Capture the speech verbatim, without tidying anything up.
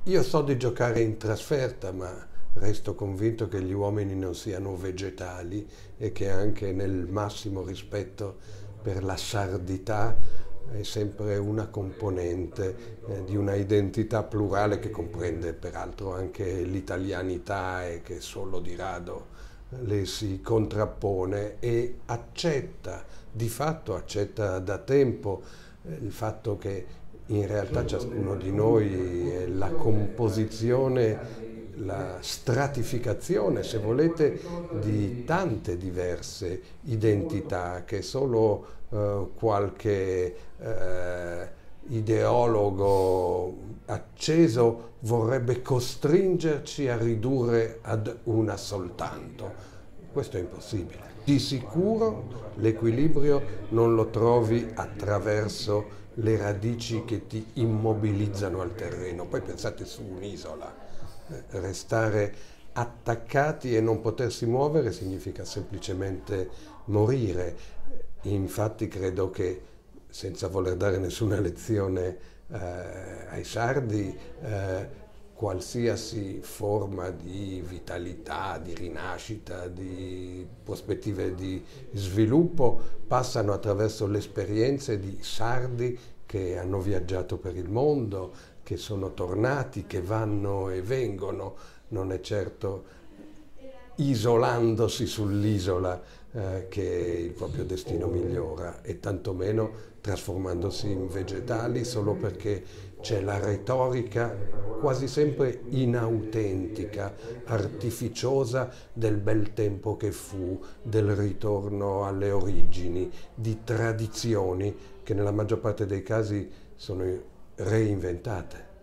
Io so di giocare in trasferta, ma resto convinto che gli uomini non siano vegetali e che anche nel massimo rispetto per la sardità è sempre una componente eh, di una identità plurale che comprende peraltro anche l'italianità e che solo di rado le si contrappone e accetta, di fatto accetta da tempo eh, il fatto che in realtà ciascuno di noi è la composizione, la stratificazione, se volete, di tante diverse identità che solo eh, qualche eh, ideologo acceso vorrebbe costringerci a ridurre ad una soltanto. Questo è impossibile. Di sicuro l'equilibrio non lo trovi attraverso le radici che ti immobilizzano al terreno. Poi pensate su un'isola, eh, restare attaccati e non potersi muovere significa semplicemente morire. Infatti credo che, senza voler dare nessuna lezione eh, ai sardi, eh, qualsiasi forma di vitalità, di rinascita, di prospettive di sviluppo passano attraverso le esperienze di sardi che hanno viaggiato per il mondo, che sono tornati, che vanno e vengono. Non è certo isolandosi sull'isola eh, che il proprio destino migliora e tantomeno trasformandosi in vegetali solo perché c'è la retorica quasi sempre inautentica, artificiosa del bel tempo che fu, del ritorno alle origini, di tradizioni che nella maggior parte dei casi sono reinventate.